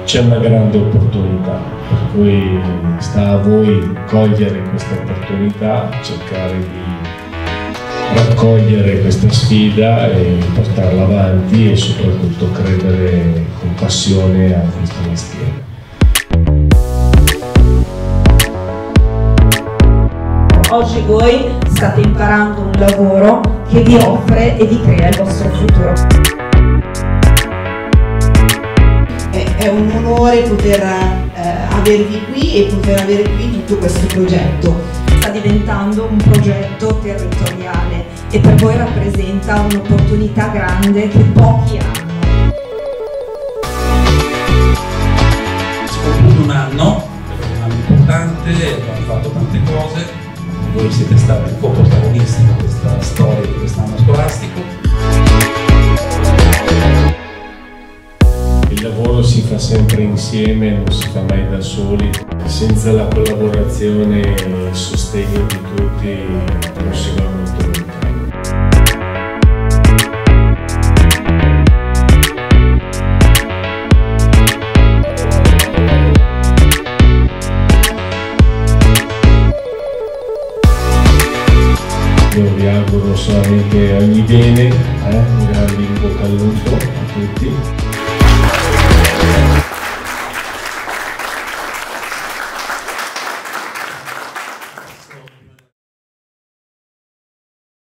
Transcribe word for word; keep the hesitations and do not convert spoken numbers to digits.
c'è una grande opportunità, per cui sta a voi cogliere questa opportunità, cercare di raccogliere questa sfida e portarla avanti e soprattutto credere con passione a questo mestiere. Oggi voi state imparando un lavoro che vi offre e vi crea il vostro futuro. È un onore poter eh, avervi qui e poter avere qui tutto questo progetto. Sta diventando un progetto territoriale e per voi rappresenta un'opportunità grande che pochi hanno. Si conclude un anno, un anno importante, abbiamo fatto tante cose, voi siete stati co-protagonisti di questa storia di quest'anno scolastico. Il lavoro si fa sempre insieme, non si fa mai da soli. Senza la collaborazione e il sostegno di tutti non si va molto lontano. Io vi auguro solamente ogni bene, eh? Un grande in bocca al lupo a tutti.